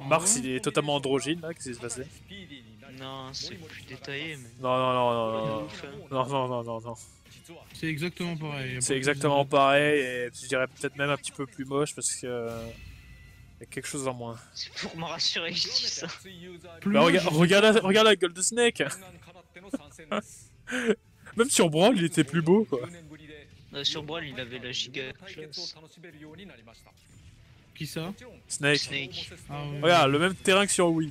Mars, il est totalement androgyne, là, qu'est-ce qui s'est passé? Non, c'est plus détaillé, mais. Non, non, non, non, De non, ouf, hein. non, non, non, non, non. C'est exactement pareil. Y a C'est pas plus exactement de- pareil, et je dirais peut-être même un petit peu plus moche, parce que... y a quelque chose en moins. C'est pour me rassurer que je dis ça. Plus Bah, moche, regarde la gueule de Snake. Même sur Brawl, il était plus beau, quoi. Sur Brawl, il avait la giga classe. Qui ça? Snake. Snake. Ah, ouais. Regarde, le même terrain que sur Wii.